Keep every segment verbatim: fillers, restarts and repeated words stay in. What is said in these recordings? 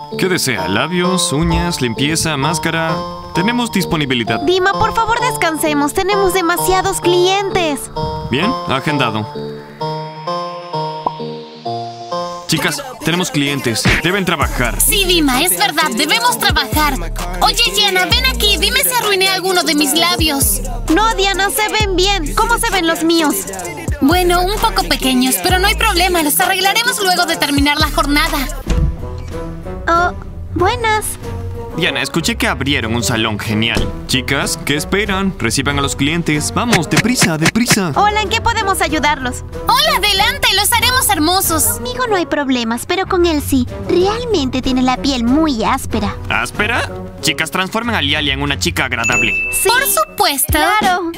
¿Qué desea? ¿Labios, uñas, limpieza, máscara? Tenemos disponibilidad. Dima, por favor descansemos. Tenemos demasiados clientes. Bien, agendado. Chicas, tenemos clientes. Deben trabajar. Sí, Dima, es verdad. Debemos trabajar. Oye, Diana, ven aquí. Dime si arruiné alguno de mis labios. No, Diana, se ven bien. ¿Cómo se ven los míos? Bueno, un poco pequeños, pero no hay problema. Los arreglaremos luego de terminar la jornada. Oh, buenas. Diana, escuché que abrieron un salón genial. Chicas, ¿qué esperan? Reciban a los clientes. Vamos, deprisa, deprisa. Hola, ¿en qué podemos ayudarlos? Hola, adelante, los haremos hermosos. Conmigo no hay problemas, pero con él sí. Realmente tiene la piel muy áspera. ¿Áspera? Chicas, transformen a Lialia en una chica agradable. Sí. Por supuesto. Claro.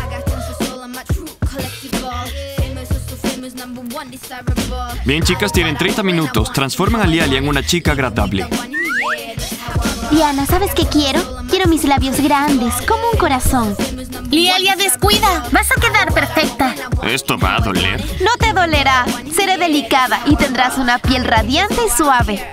Bien, chicas, tienen treinta minutos. Transformen a Lialia en una chica agradable. Diana, ¿sabes qué quiero? Quiero mis labios grandes, como un corazón. Lialia, descuida. Vas a quedar perfecta. Esto va a doler. No te dolerá. Seré delicada y tendrás una piel radiante y suave.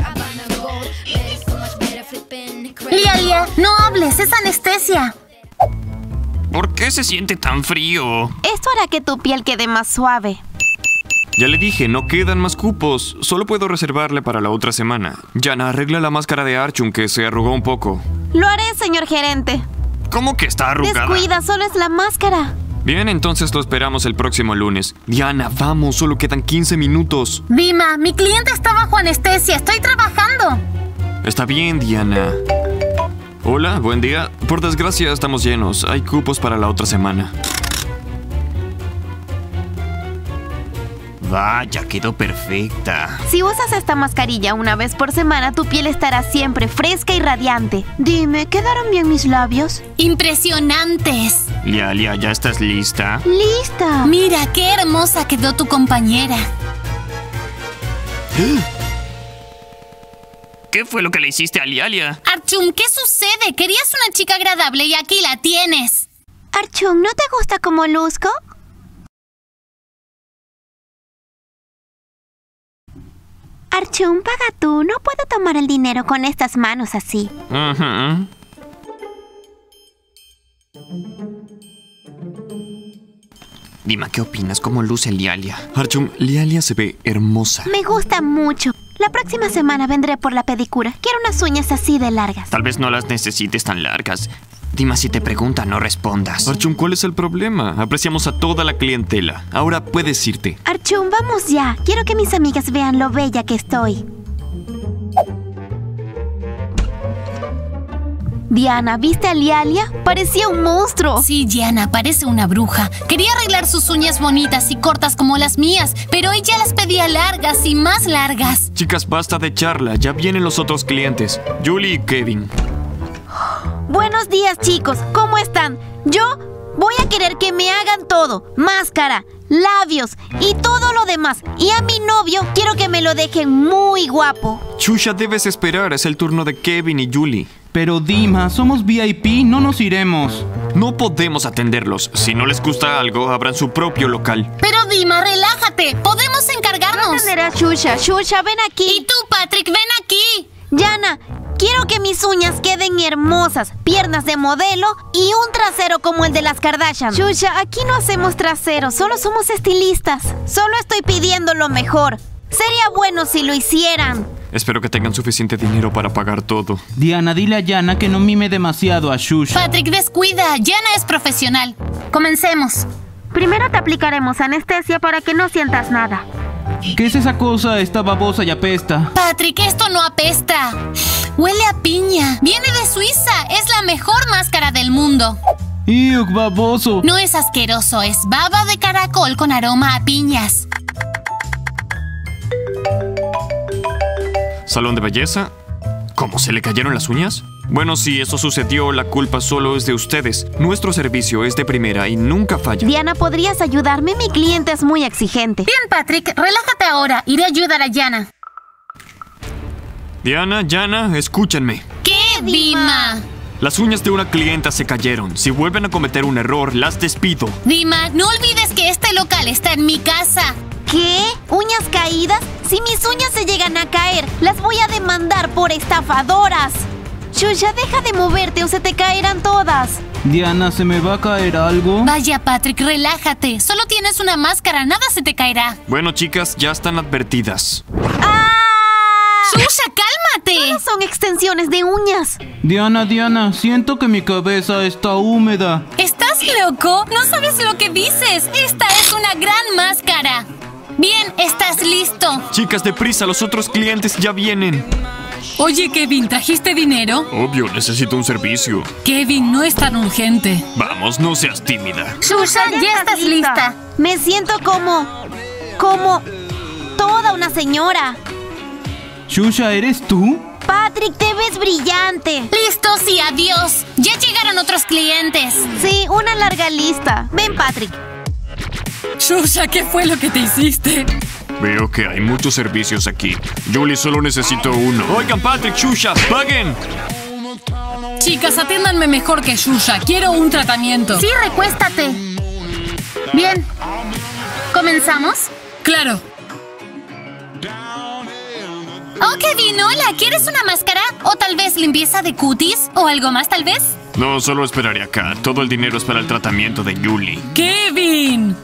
Lialia, no hables. Es anestesia. ¿Por qué se siente tan frío? Esto hará que tu piel quede más suave. Ya le dije, no quedan más cupos. Solo puedo reservarle para la otra semana. Yana, arregla la máscara de Archum que se arrugó un poco. Lo haré, señor gerente. ¿Cómo que está arrugada? Descuida, solo es la máscara. Bien, entonces lo esperamos el próximo lunes. Diana, vamos, solo quedan quince minutos. Dima, mi cliente está bajo anestesia. Estoy trabajando. Está bien, Diana. Hola, buen día. Por desgracia estamos llenos. Hay cupos para la otra semana. Vaya, quedó perfecta. Si usas esta mascarilla una vez por semana, tu piel estará siempre fresca y radiante. Dime, ¿quedaron bien mis labios? Impresionantes. Lialia, ¿ya estás lista? ¡Lista! Mira, qué hermosa quedó tu compañera. ¿Qué fue lo que le hiciste a Lialia? Archum, ¿qué sucede? Querías una chica agradable y aquí la tienes. Archum, ¿no te gusta cómo luzco? Archum, paga tú. No puedo tomar el dinero con estas manos así. Uh-huh. Dima, ¿qué opinas? ¿Cómo luce Lialia? Archum, Lialia se ve hermosa. Me gusta mucho. La próxima semana vendré por la pedicura. Quiero unas uñas así de largas. Tal vez no las necesites tan largas. Dima, si te preguntan, no respondas. Archum, ¿cuál es el problema? Apreciamos a toda la clientela. Ahora puedes irte. Archum, vamos ya. Quiero que mis amigas vean lo bella que estoy. Diana, ¿viste a Lialia? Parecía un monstruo. Sí, Diana, parece una bruja. Quería arreglar sus uñas bonitas y cortas como las mías, pero ella las pedía largas y más largas. Chicas, basta de charla. Ya vienen los otros clientes. Julie y Kevin. Buenos días, chicos. ¿Cómo están? Yo voy a querer que me hagan todo. Máscara, labios y todo lo demás. Y a mi novio quiero que me lo dejen muy guapo. Shusha, debes esperar. Es el turno de Kevin y Julie. Pero Dima, somos V I P, no nos iremos. No podemos atenderlos. Si no les gusta algo, abran su propio local. Pero Dima, relájate. Podemos encargarnos. No atenderé a Shusha. Shusha, ven aquí. Y tú, Patrick, ven aquí. Yana, quiero que mis uñas queden hermosas, piernas de modelo y un trasero como el de las Kardashian. Shusha, aquí no hacemos traseros, solo somos estilistas. Solo estoy pidiendo lo mejor. Sería bueno si lo hicieran. Espero que tengan suficiente dinero para pagar todo. Diana, dile a Yana que no mime demasiado a Shusha. Patrick, descuida. Yana es profesional. Comencemos. Primero te aplicaremos anestesia para que no sientas nada. ¿Qué es esa cosa? Está babosa y apesta. Patrick, esto no apesta. Huele a piña. Viene de Suiza. Es la mejor máscara del mundo. ¡Iuc, baboso! No es asqueroso, es baba de caracol con aroma a piñas. ¿Salón de belleza? ¿Cómo se le cayeron las uñas? Bueno, si eso sucedió, la culpa solo es de ustedes. Nuestro servicio es de primera y nunca falla. Diana, ¿podrías ayudarme? Mi cliente es muy exigente. Bien, Patrick, relájate ahora. Iré a ayudar a Yana. Diana, Yana, escúchenme. ¿Qué, Dima? Las uñas de una clienta se cayeron. Si vuelven a cometer un error, las despido. Dima, no olvides que este local está en mi casa. ¿Qué? ¿Uñas caídas? Si mis uñas se llegan a caer, las voy a demandar por estafadoras. Shusha, deja de moverte o se te caerán todas. Diana, ¿se me va a caer algo? Vaya, Patrick, relájate. Solo tienes una máscara, nada se te caerá. Bueno, chicas, ya están advertidas. ¡Ah! ¡Shusha, cálmate! Todas son extensiones de uñas. Diana, Diana, siento que mi cabeza está húmeda. ¿Estás loco? No sabes lo que dices. Esta es una gran máscara. Bien, ¿estás listo? Chicas, deprisa, los otros clientes ya vienen. Oye, Kevin, ¿trajiste dinero? Obvio, necesito un servicio. Kevin, no es tan urgente. Vamos, no seas tímida. Shusha, ya estás lista. Me siento como... como... toda una señora. Shusha, ¿eres tú? Patrick, te ves brillante. Listos y adiós. Ya llegaron otros clientes. Sí, una larga lista. Ven, Patrick. Shusha, ¿qué fue lo que te hiciste? Veo que hay muchos servicios aquí. Julie, solo necesito uno. Oigan, Patrick, Shusha, paguen. Chicas, atiéndanme mejor que Shusha. Quiero un tratamiento. Sí, recuéstate. Bien. ¿Comenzamos? Claro. Oh, Kevin, hola. ¿Quieres una máscara? ¿O tal vez limpieza de cutis? ¿O algo más, tal vez? No, solo esperaré acá. Todo el dinero es para el tratamiento de Julie. ¡Kevin!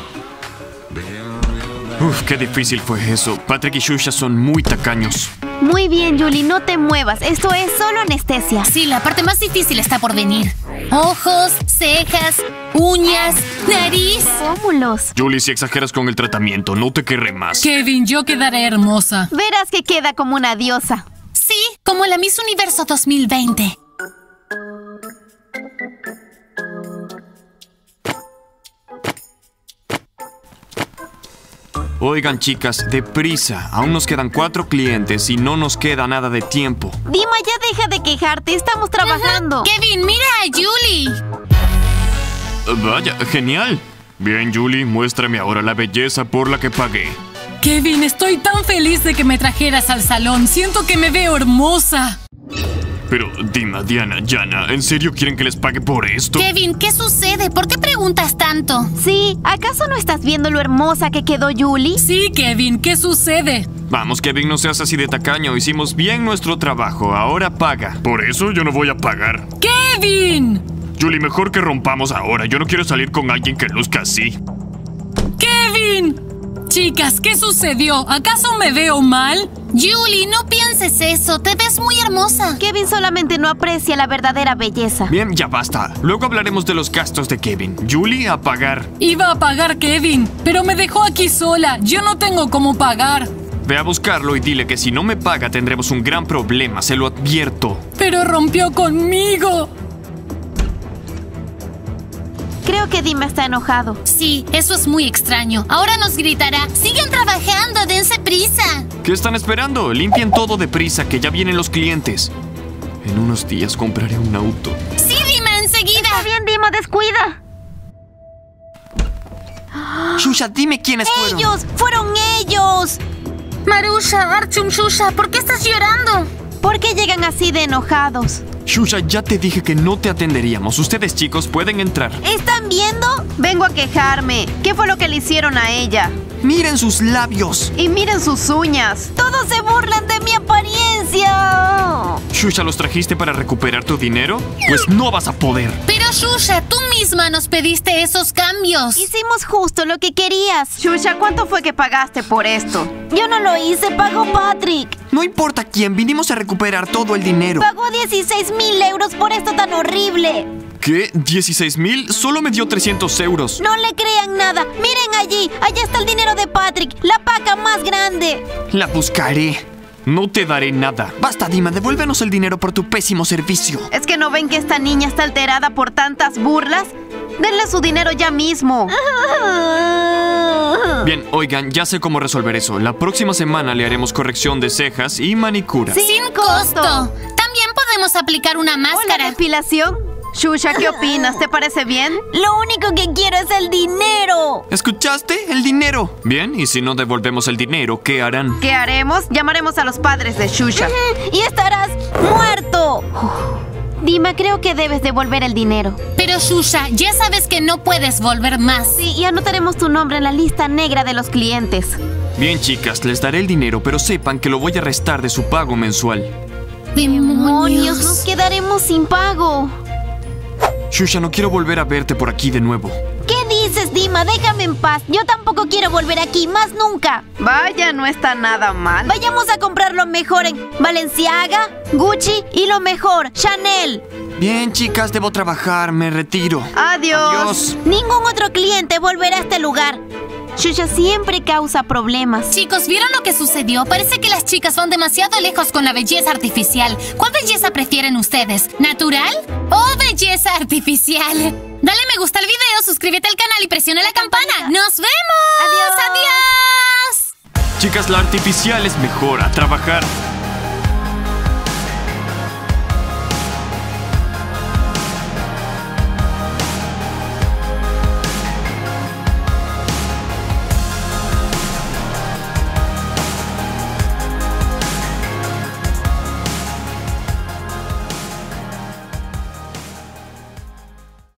Uf, qué difícil fue eso. Patrick y Shusha son muy tacaños. Muy bien, Julie, no te muevas. Esto es solo anestesia. Sí, la parte más difícil está por venir. Ojos, cejas, uñas, nariz. Pómulos. Julie, si exageras con el tratamiento, no te querré más. Kevin, yo quedaré hermosa. Verás que queda como una diosa. Sí, como la Miss Universo dos mil veinte. Oigan, chicas, deprisa. Aún nos quedan cuatro clientes y no nos queda nada de tiempo. Dima, ya deja de quejarte. Estamos trabajando. Kevin, mira a Julie. Vaya, genial. Bien, Julie, muéstrame ahora la belleza por la que pagué. Kevin, estoy tan feliz de que me trajeras al salón. Siento que me veo hermosa. Pero, Dima, Diana, Yana, ¿en serio quieren que les pague por esto? Kevin, ¿qué sucede? ¿Por qué preguntas tanto? Sí, ¿acaso no estás viendo lo hermosa que quedó Julie? Sí, Kevin, ¿qué sucede? Vamos, Kevin, no seas así de tacaño. Hicimos bien nuestro trabajo. Ahora paga. Por eso yo no voy a pagar. ¡Kevin! Julie, mejor que rompamos ahora. Yo no quiero salir con alguien que luzca así. ¡Kevin! Chicas, ¿qué sucedió? ¿Acaso me veo mal? Julie, no pienses eso. Te ves muy hermosa. Kevin solamente no aprecia la verdadera belleza. Bien, ya basta. Luego hablaremos de los gastos de Kevin. Julie, a pagar. Iba a pagar Kevin, pero me dejó aquí sola. Yo no tengo cómo pagar. Ve a buscarlo y dile que si no me paga tendremos un gran problema. Se lo advierto. Pero rompió conmigo. Creo que Dima está enojado. Sí, eso es muy extraño. Ahora nos gritará: ¡sigan trabajando! ¡Dense prisa! ¿Qué están esperando? Limpien todo deprisa, que ya vienen los clientes. En unos días compraré un auto. ¡Sí, Dima, enseguida! Está bien, Dima, descuida. Shusha, dime quiénes fueron. ¡Ellos! ¡Fueron ellos! Marusha, Archum, Shusha, ¿por qué estás llorando? ¿Por qué llegan así de enojados? Shusha, ya te dije que no te atenderíamos. Ustedes, chicos, pueden entrar. ¿Están viendo? Vengo a quejarme. ¿Qué fue lo que le hicieron a ella? ¡Miren sus labios! Y miren sus uñas. Todos se burlan de mi apariencia. Shusha, ¿los trajiste para recuperar tu dinero? Pues no vas a poder. Pero Shusha, tú misma nos pediste esos cambios. Hicimos justo lo que querías. Shusha, ¿cuánto fue que pagaste por esto? Yo no lo hice, pagó Patrick. No importa quién, vinimos a recuperar todo el dinero. Pagó dieciséis mil euros por esto tan horrible. ¿Qué? ¿dieciséis mil? Solo me dio trescientos euros. No le crean nada. Miren allí. Allá está el dinero de Patrick. La paca más grande. La buscaré. No te daré nada. Basta, Dima, devuélvenos el dinero por tu pésimo servicio. ¿Es que no ven que esta niña está alterada por tantas burlas? Denle su dinero ya mismo. Bien, oigan, ya sé cómo resolver eso. La próxima semana le haremos corrección de cejas y manicura. Sin costo. También podemos aplicar una ¿O la máscara. depilación? Shusha, ¿qué opinas? ¿Te parece bien? Lo único que quiero es el dinero. ¿Escuchaste? El dinero. Bien, y si no devolvemos el dinero, ¿qué harán? ¿Qué haremos? Llamaremos a los padres de Shusha. Y estarás muerto. Dima, creo que debes devolver el dinero. Pero Shusha, ya sabes que no puedes volver más. Sí, y anotaremos tu nombre en la lista negra de los clientes. Bien, chicas, les daré el dinero, pero sepan que lo voy a restar de su pago mensual. ¡Demonios! Nos quedaremos sin pago. Shusha, no quiero volver a verte por aquí de nuevo. ¿Qué dices, Dima? Déjame en paz. Yo tampoco quiero volver aquí, más nunca. Vaya, no está nada mal. Vayamos a comprar lo mejor en Balenciaga, Gucci y lo mejor, Chanel. Bien, chicas, debo trabajar. Me retiro. Adiós. Adiós. Ningún otro cliente volverá a este lugar. Shusha siempre causa problemas. Chicos, ¿vieron lo que sucedió? Parece que las chicas van demasiado lejos con la belleza artificial. ¿Cuál belleza prefieren ustedes? ¿Natural o belleza artificial? Dale me gusta al video, suscríbete al canal y presiona la campana. ¡Nos vemos! Adiós. ¡Adiós! Chicas, la artificial es mejor. A trabajar.